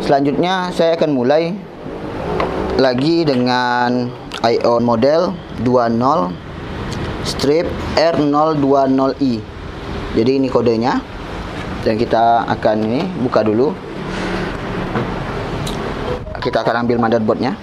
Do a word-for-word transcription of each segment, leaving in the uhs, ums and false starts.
Selanjutnya saya akan mulai lagi dengan ion model dua nol strip R nol dua nol I. Jadi ini kodenya, dan kita akan ini buka dulu. Kita akan ambil motherboardnya.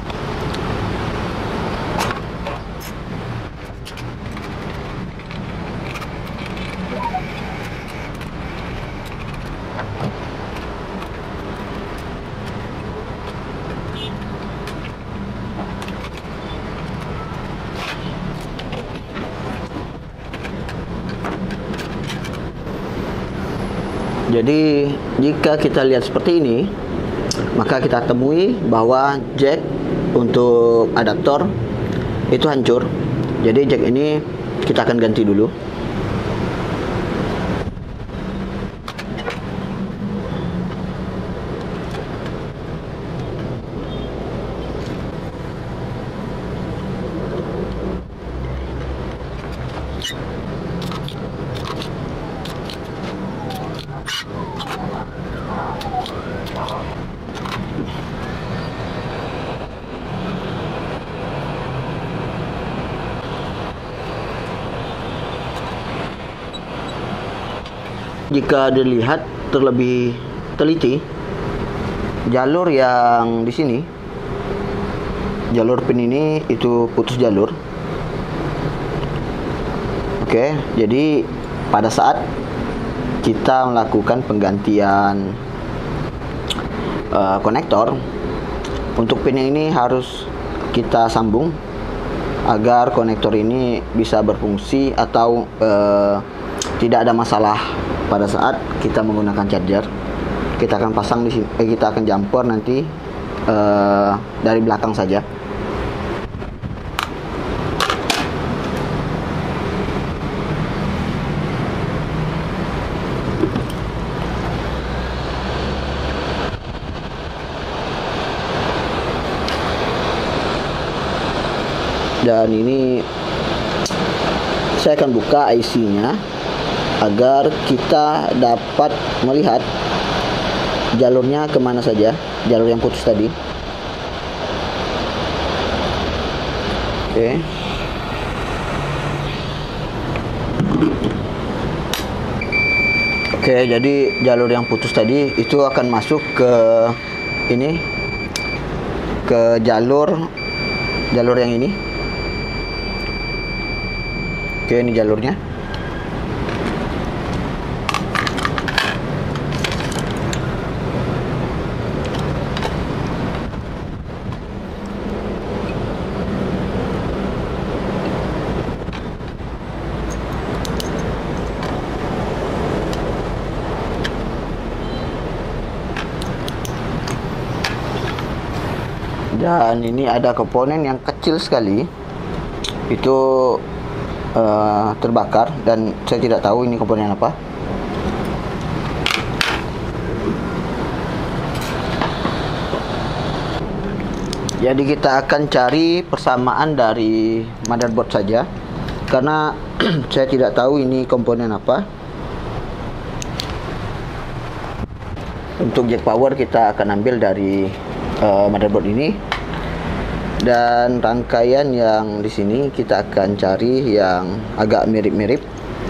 Jadi jika kita lihat seperti ini, maka kita temui bahwa jack untuk adaptor itu hancur. Jadi jack ini kita akan ganti dulu. Jika dilihat terlebih teliti, jalur yang di sini, jalur pin ini itu putus jalur. Oke, jadi pada saat kita melakukan penggantian uh, konektor, untuk pin ini harus kita sambung agar konektor ini bisa berfungsi atau uh, tidak ada masalah pada saat kita menggunakan charger. Kita akan pasang di sini, eh, kita akan jumper nanti uh, dari belakang saja. Dan ini saya akan buka I C-nya agar kita dapat melihat jalurnya kemana saja, jalur yang putus tadi. Oke. Oke, jadi jalur yang putus tadi itu akan masuk ke ini, ke jalur jalur yang ini. Oke, ini jalurnya. Dan ini ada komponen yang kecil sekali, itu uh, terbakar, dan saya tidak tahu ini komponen apa. Jadi kita akan cari persamaan dari motherboard saja, karena saya tidak tahu ini komponen apa. Untuk jack power kita akan ambil dari uh, motherboard ini, dan rangkaian yang di sini kita akan cari yang agak mirip-mirip,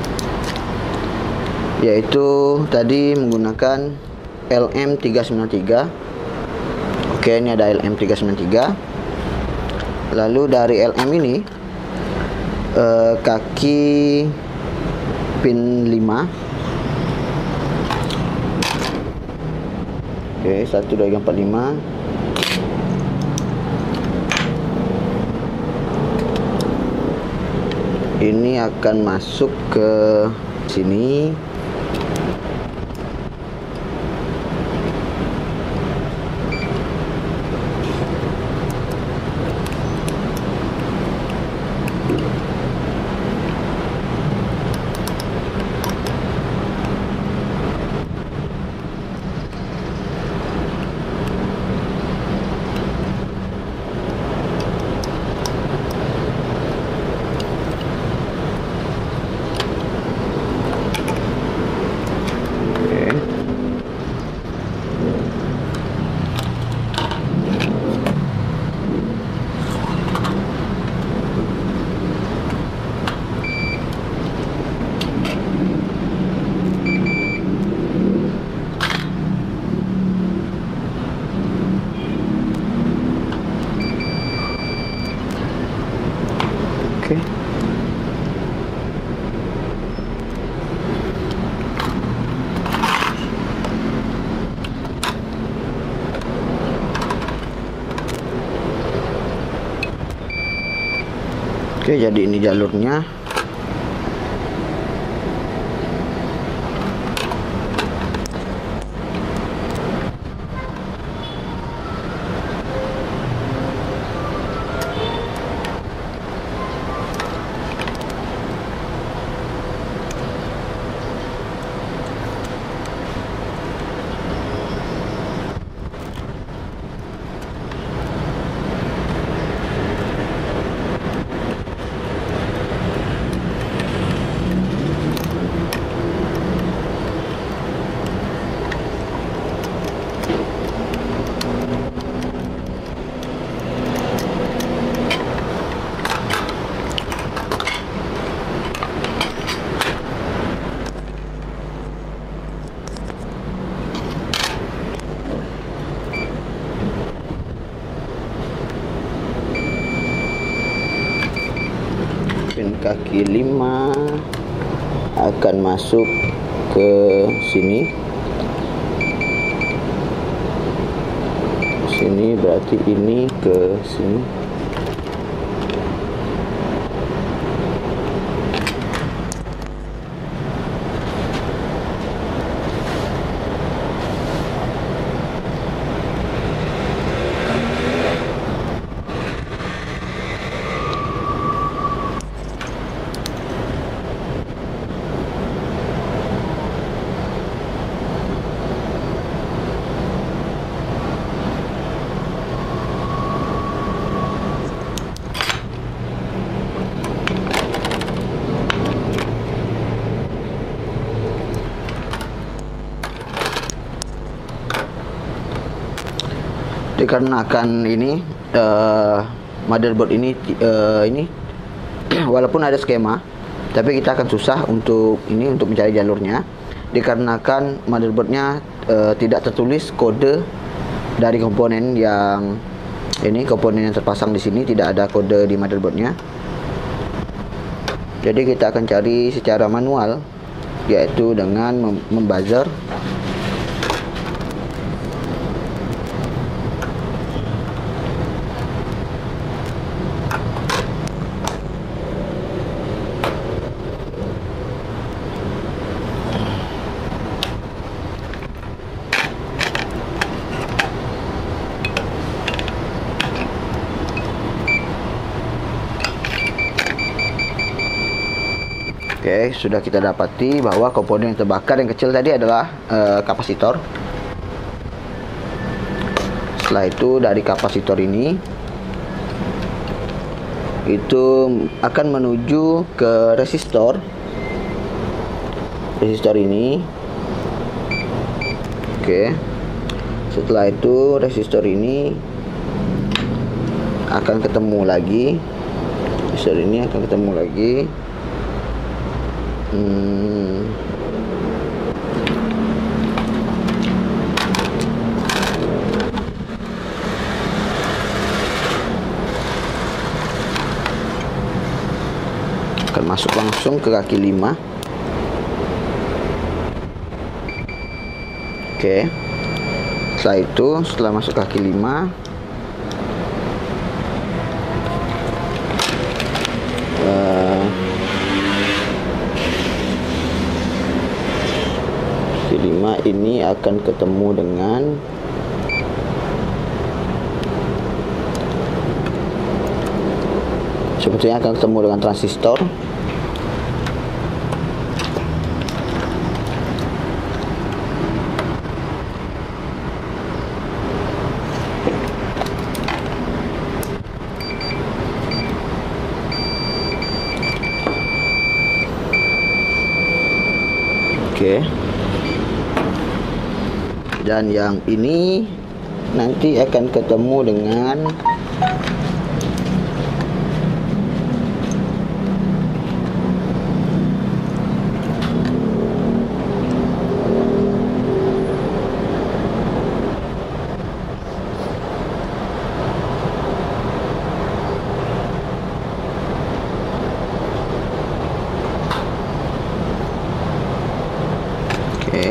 yaitu tadi menggunakan L M tiga sembilan tiga. Oke, ini ada L M tiga sembilan tiga. Lalu dari L M ini eh, kaki pin lima. Oke, satu dua tiga empat lima. Ini akan masuk ke sini. Oke, jadi ini jalurnya. Pin kaki lima akan masuk ke sini. Sini berarti ini ke sini. Dikarenakan ini uh, motherboard ini uh, ini walaupun ada skema, tapi kita akan susah untuk ini untuk mencari jalurnya, dikarenakan motherboardnya uh, tidak tertulis kode dari komponen yang ini komponen yang terpasang di sini, tidak ada kode di motherboardnya. Jadi kita akan cari secara manual, yaitu dengan mem membuzzer. Oke, sudah kita dapati bahwa komponen yang terbakar yang kecil tadi adalah uh, kapasitor. Setelah itu dari kapasitor ini itu akan menuju ke resistor. Resistor ini. Oke. Setelah itu resistor ini akan ketemu lagi. Resistor ini akan ketemu lagi. Hmm. Akan masuk langsung ke kaki lima. Oke. Setelah itu, setelah masuk kaki lima, lima ini akan ketemu dengan sepertinya akan ketemu dengan transistor. Oke. Dan yang ini nanti akan ketemu dengan oke.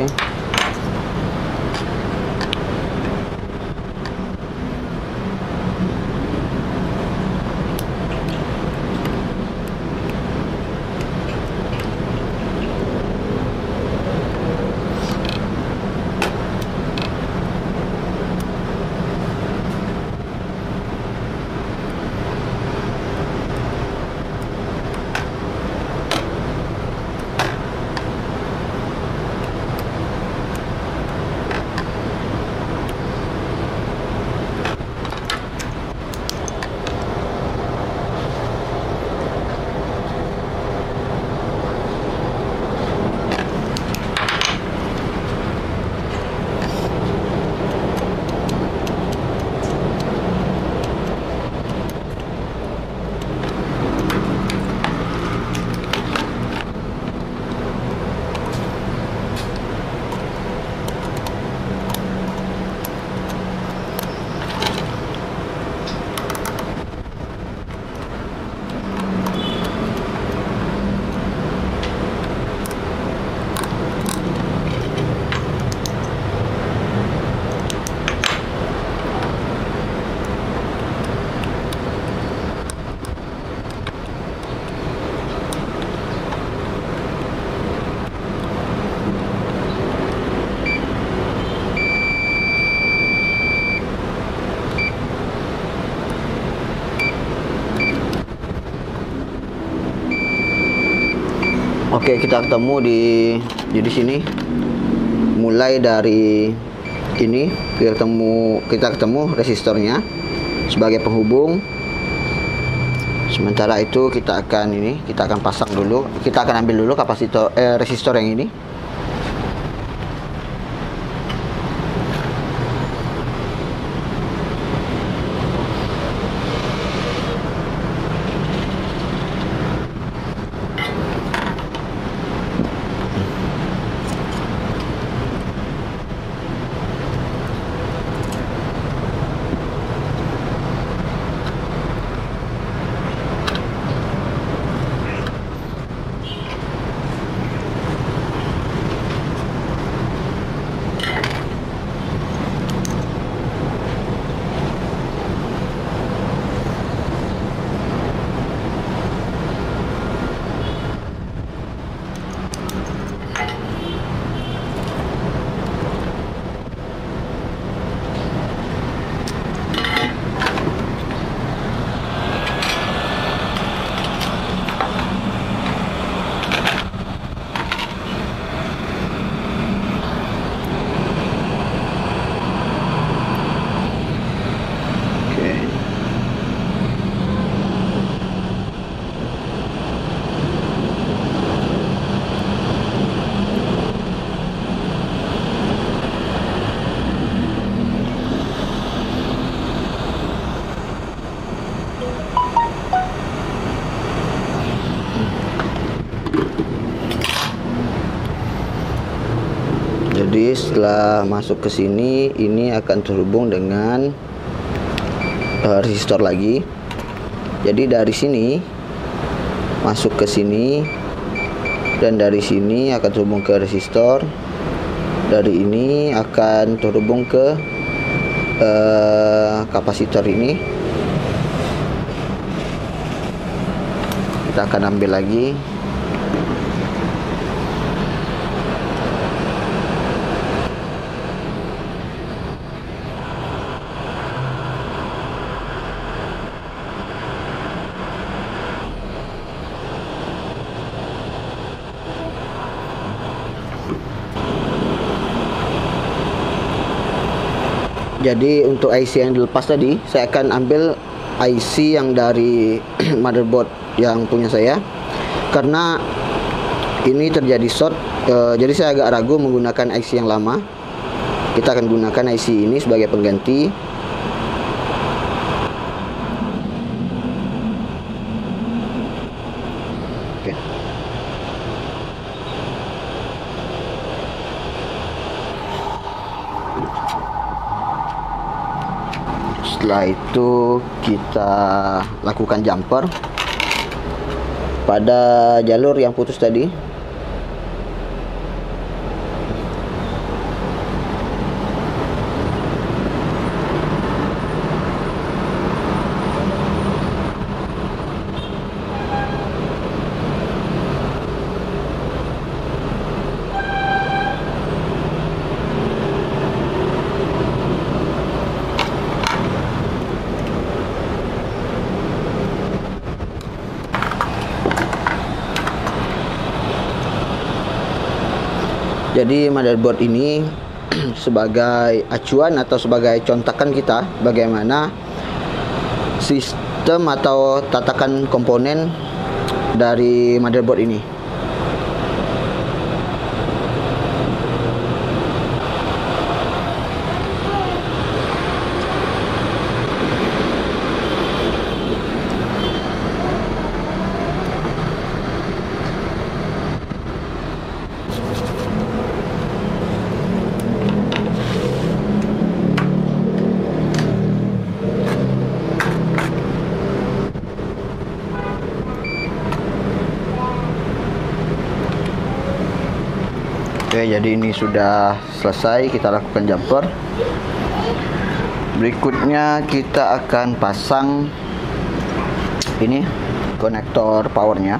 Oke, kita ketemu di jadi sini mulai dari ini kita ketemu kita ketemu resistornya sebagai penghubung. Sementara itu kita akan ini kita akan pasang dulu, kita akan ambil dulu kapasitor eh, resistor yang ini. Jadi setelah masuk ke sini, ini akan terhubung dengan uh, resistor lagi. Jadi dari sini masuk ke sini, dan dari sini akan terhubung ke resistor. Dari ini akan terhubung ke uh, kapasitor ini. Kita akan ambil lagi. Jadi untuk I C yang dilepas tadi, saya akan ambil I C yang dari motherboard yang punya saya, karena ini terjadi short. E, jadi saya agak ragu menggunakan I C yang lama. Kita akan gunakan I C ini sebagai pengganti. Oke. Setelah itu kita lakukan jumper pada jalur yang putus tadi. Jadi motherboard ini sebagai acuan atau sebagai contokan kita bagaimana sistem atau tatakan komponen dari motherboard ini. Oke, jadi ini sudah selesai, kita lakukan jumper. Berikutnya kita akan pasang ini konektor powernya.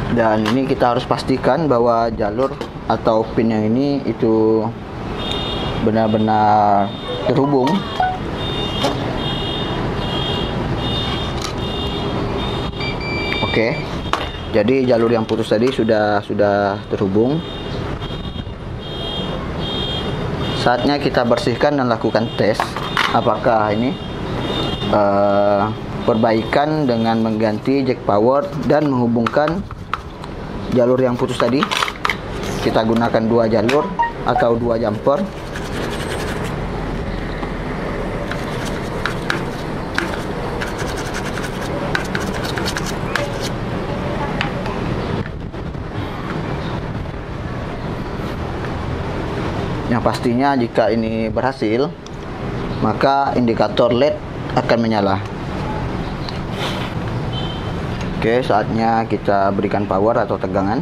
Dan ini kita harus pastikan bahwa jalur atau pin yang ini itu benar-benar terhubung. Oke, jadi jalur yang putus tadi sudah sudah terhubung. Saatnya kita bersihkan dan lakukan tes apakah ini uh, perbaikan dengan mengganti jack power dan menghubungkan jalur yang putus tadi. Kita gunakan dua jalur atau dua jumper. Yang pastinya jika ini berhasil, maka indikator L E D akan menyala. Oke, saatnya kita berikan power atau tegangan.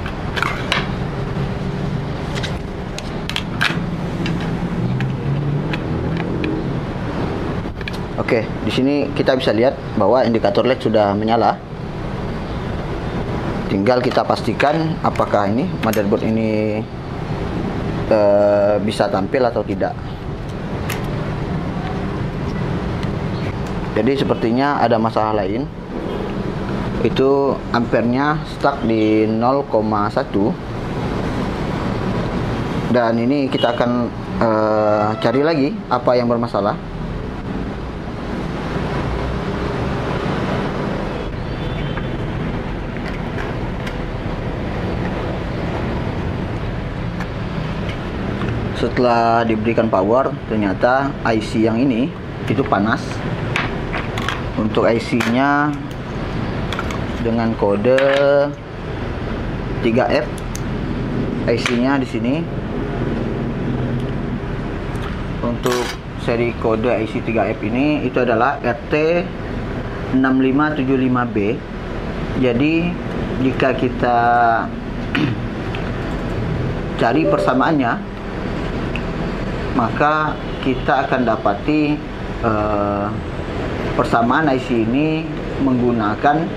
Oke, di sini kita bisa lihat bahwa indikator L E D sudah menyala. Tinggal kita pastikan apakah ini motherboard ini Uh, bisa tampil atau tidak. Jadi sepertinya ada masalah lain, itu ampernya stuck di nol koma satu, dan ini kita akan uh, cari lagi apa yang bermasalah. Setelah diberikan power, ternyata I C yang ini itu panas. Untuk I C-nya dengan kode tiga F. I C-nya di sini. Untuk seri kode I C tiga F ini itu adalah R T enam lima tujuh lima B. Jadi jika kita cari persamaannya, maka kita akan dapati uh, persamaan I C ini menggunakan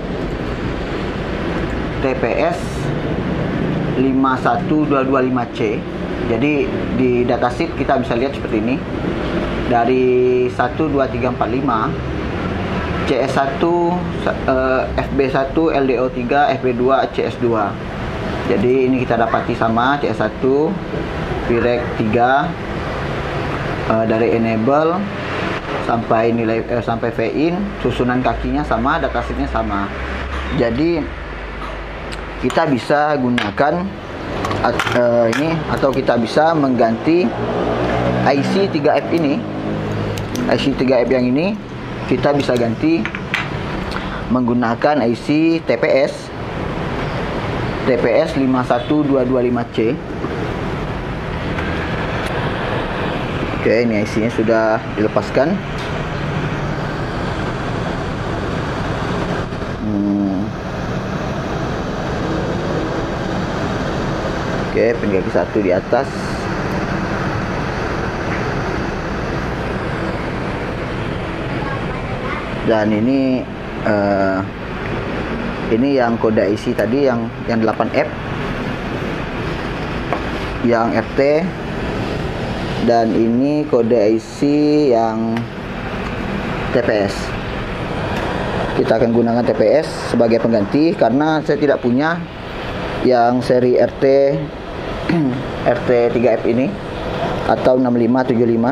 T P S lima satu dua dua lima C. Jadi di datasheet kita bisa lihat seperti ini. Dari satu dua tiga empat lima, C S satu, uh, F B satu, L D O tiga, F B dua, C S dua. Jadi ini kita dapati sama C S satu, Virec tiga. Uh, dari enable sampai nilai eh, sampai V in, susunan kakinya sama, datasheetnya sama. Jadi kita bisa gunakan uh, ini, atau kita bisa mengganti I C tiga F ini. I C tiga F yang ini kita bisa ganti menggunakan I C T P S T P S lima satu dua dua lima C. Oke, ini I C-nya sudah dilepaskan. Hmm. Oke, pin kaki satu di atas. Dan ini uh, ini yang kode I C tadi yang yang delapan F, yang R T. Dan ini kode I C yang T P S. Kita akan gunakan T P S sebagai pengganti karena saya tidak punya yang seri R T R T tiga F ini atau enam lima tujuh lima.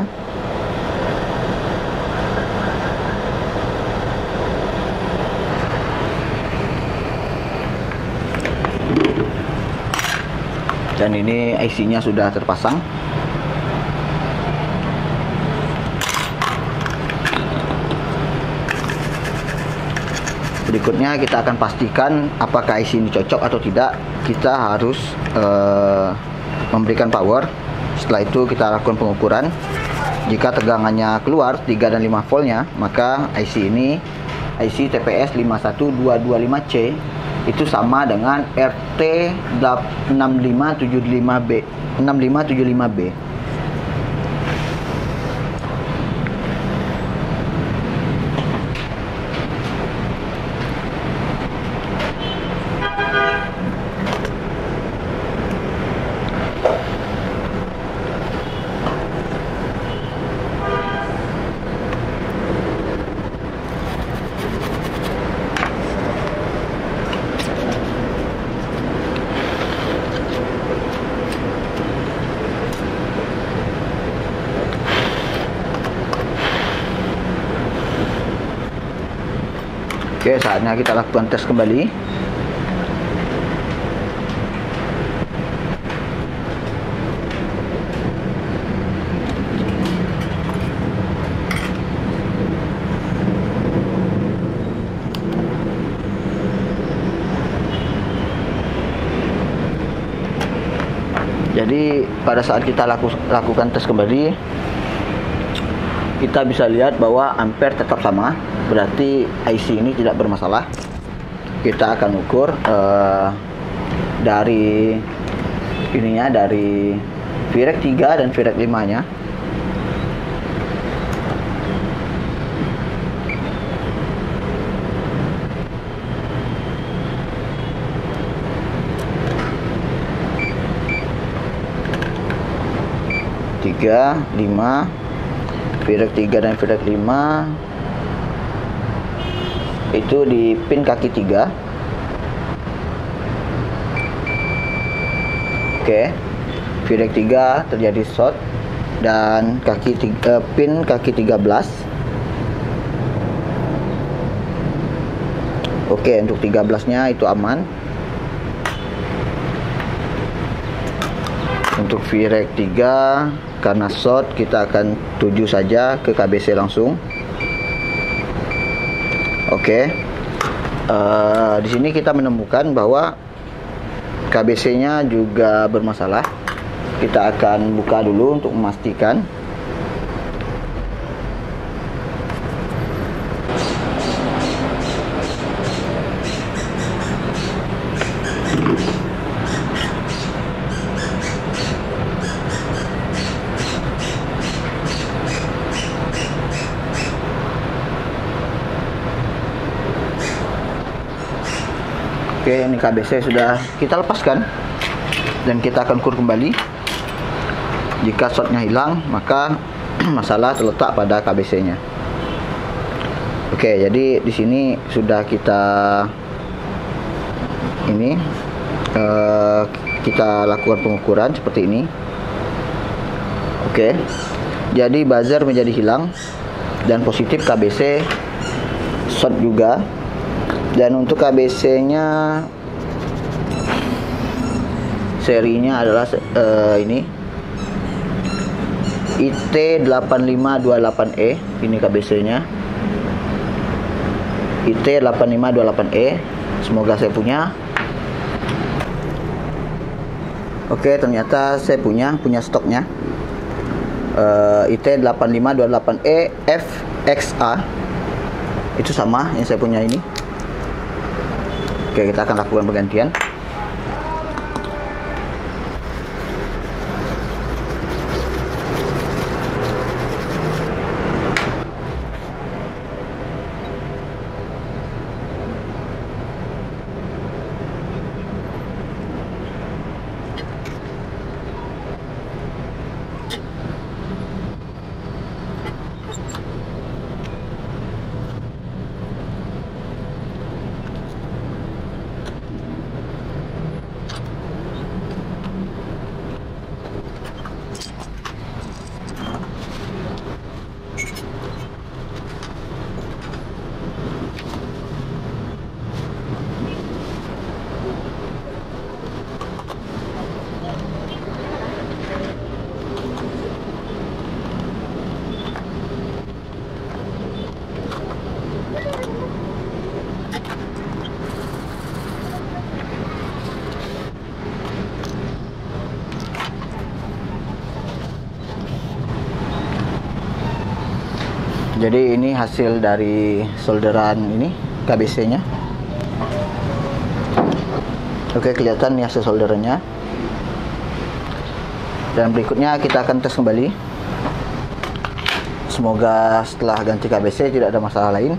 Dan ini I C-nya sudah terpasang. Berikutnya kita akan pastikan apakah I C ini cocok atau tidak. Kita harus uh, memberikan power. Setelah itu kita lakukan pengukuran. Jika tegangannya keluar tiga dan lima voltnya, maka I C ini I C T P S lima satu dua dua lima C itu sama dengan R T enam lima tujuh lima B enam lima tujuh lima B. Oke, saatnya kita lakukan tes kembali. Jadi pada saat kita laku, lakukan tes kembali, kita bisa lihat bahwa ampere tetap sama, berarti I C ini tidak bermasalah. Kita akan ukur uh, dari ininya, dari Virec tiga dan Virec lima nya. tiga, lima, Virec tiga dan Virec lima itu di pin kaki tiga. Oke, Virec tiga terjadi short dan kaki tiga, pin kaki tiga belas. Oke, untuk tiga belas nya itu aman. Untuk Virec tiga karena short, kita akan tuju saja ke K B C langsung. Oke, uh, di sini kita menemukan bahwa K B C-nya juga bermasalah. Kita akan buka dulu untuk memastikan. Oke, ini K B C sudah kita lepaskan dan kita akan ukur kembali. Jika shortnya hilang, maka masalah terletak pada K B C-nya. Oke, jadi di sini sudah kita ini uh, kita lakukan pengukuran seperti ini. Oke, jadi buzzer menjadi hilang dan positif K B C, short juga. Dan untuk K B C-nya serinya adalah uh, ini I T delapan lima dua delapan E. Ini K B C-nya I T delapan lima dua delapan E. Semoga saya punya. Oke, ternyata saya punya punya stoknya. uh, I T delapan lima dua delapan E F X A. Itu sama yang saya punya ini. Oke, kita akan lakukan penggantian. Jadi ini hasil dari solderan ini K B C-nya. Oke, kelihatan nih hasil solderannya. Dan berikutnya kita akan tes kembali. Semoga setelah ganti K B C tidak ada masalah lain.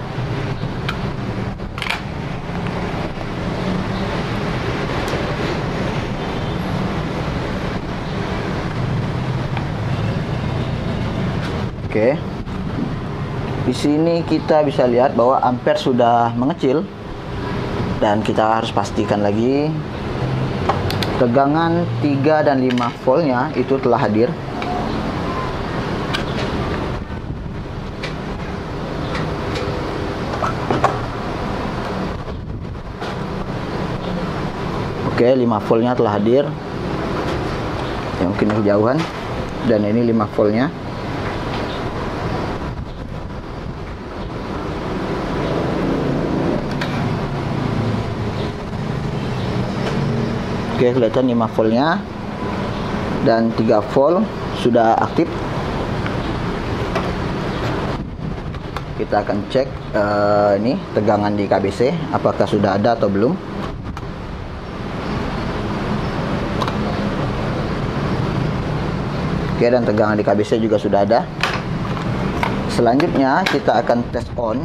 Oke. Di sini kita bisa lihat bahwa ampere sudah mengecil dan kita harus pastikan lagi tegangan tiga dan lima voltnya itu telah hadir. Oke, lima voltnya telah hadir. Ya, mungkin kejauhan. Dan ini lima voltnya. Oke, kelihatan lima voltnya dan tiga volt sudah aktif. Kita akan cek uh, ini tegangan di K B C apakah sudah ada atau belum. Oke, dan tegangan di K B C juga sudah ada. Selanjutnya kita akan tes on.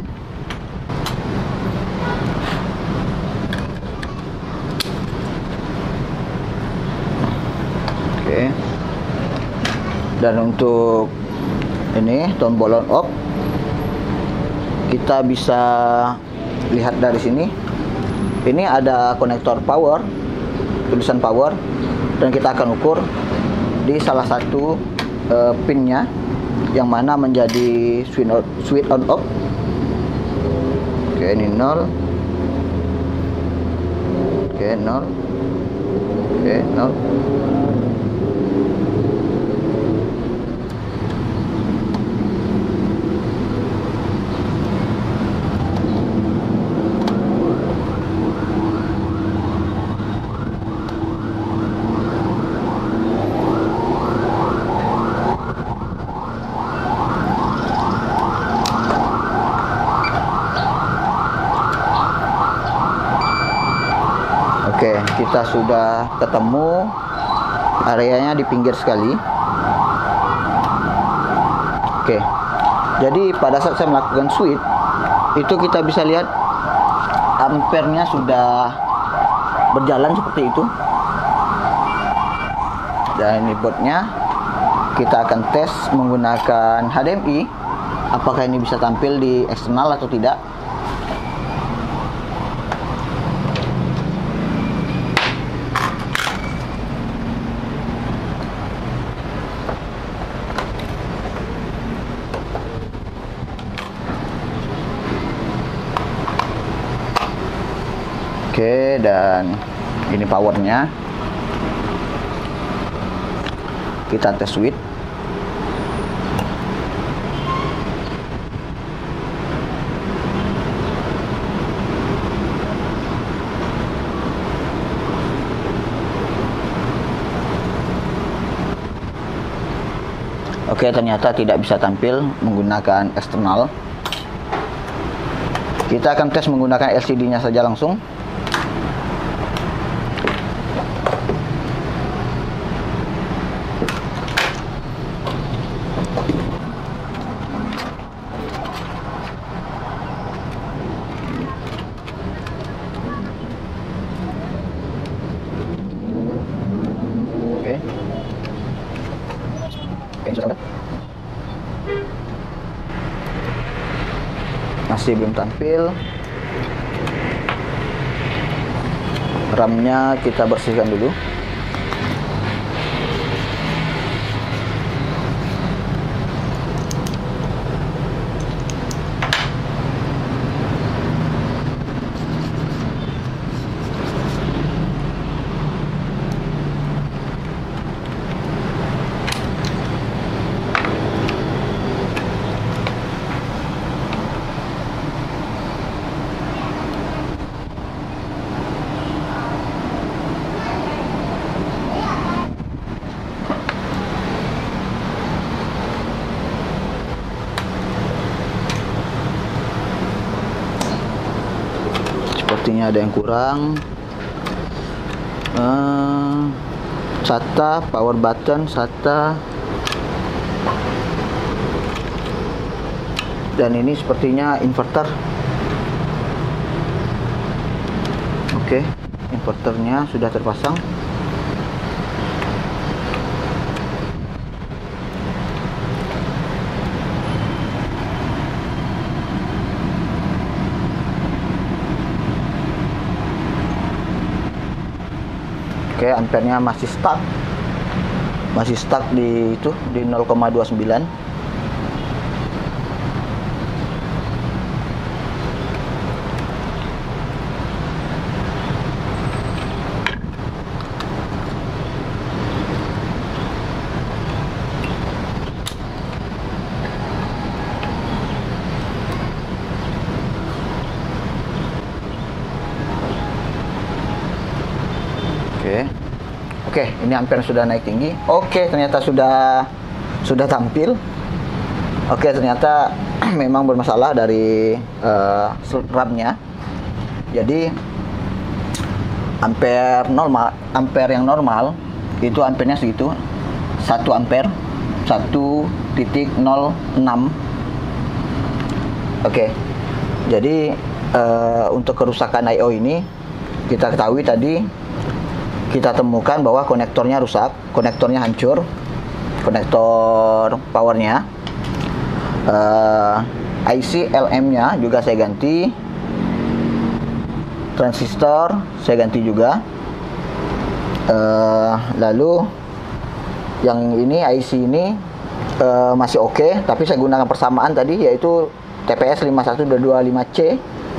Oke. Dan untuk ini tombol on off kita bisa lihat dari sini. Ini ada konektor power, tulisan power, dan kita akan ukur di salah satu uh, pinnya yang mana menjadi switch on, switch on off. Oke, ini nol. Oke, nol. Oke, nol. Oke, kita sudah ketemu areanya di pinggir sekali. Oke, jadi pada saat saya melakukan switch itu kita bisa lihat ampernya sudah berjalan seperti itu. Dan ini boardnya kita akan tes menggunakan H D M I apakah ini bisa tampil di eksternal atau tidak. Oke, dan ini powernya. Kita tes switch. Oke, ternyata tidak bisa tampil menggunakan eksternal. Kita akan tes menggunakan L C D-nya saja langsung. Masih belum tampil. RAM-nya kita bersihkan dulu. Sepertinya ada yang kurang. uh, SATA, power button SATA, dan ini sepertinya inverter. Oke, inverternya sudah terpasang. Oke, ampernya masih stuck. Masih stuck di itu di nol koma dua sembilan. Oke. Oke, ini ampere sudah naik tinggi. Oke, ternyata sudah sudah tampil. Oke, ternyata memang bermasalah dari uh, RAM-nya. Jadi ampere normal, ampere yang normal itu ampernya segitu, satu ampere, satu titik nol enam. Oke. Jadi uh, untuk kerusakan I O ini kita ketahui tadi kita temukan bahwa konektornya rusak, konektornya hancur, konektor powernya, uh, I C L M-nya juga saya ganti, transistor saya ganti juga, uh, lalu yang ini I C ini uh, masih oke, okay, tapi saya gunakan persamaan tadi yaitu T P S lima satu dua dua lima C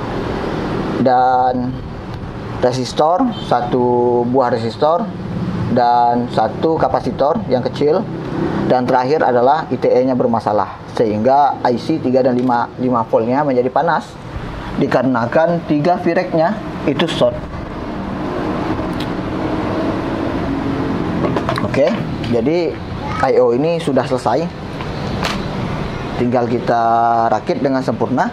dan resistor, satu buah resistor dan satu kapasitor yang kecil, dan terakhir adalah I T E-nya bermasalah sehingga I C tiga dan lima voltnya menjadi panas dikarenakan tiga V-rack-nya itu short. Oke, jadi I O ini sudah selesai, tinggal kita rakit dengan sempurna.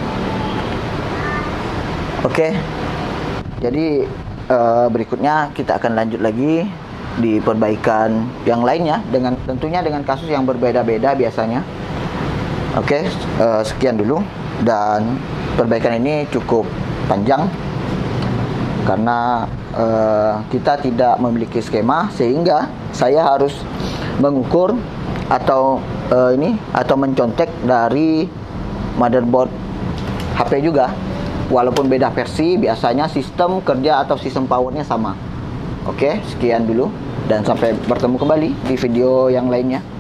Oke, jadi uh, berikutnya kita akan lanjut lagi di perbaikan yang lainnya, dengan tentunya dengan kasus yang berbeda-beda biasanya. Oke, uh, sekian dulu, dan perbaikan ini cukup panjang karena uh, kita tidak memiliki skema, sehingga saya harus mengukur atau uh, ini atau mencontek dari motherboard H P juga. Walaupun beda versi, biasanya sistem kerja atau sistem powernya sama. Oke, sekian dulu dan sampai bertemu kembali di video yang lainnya.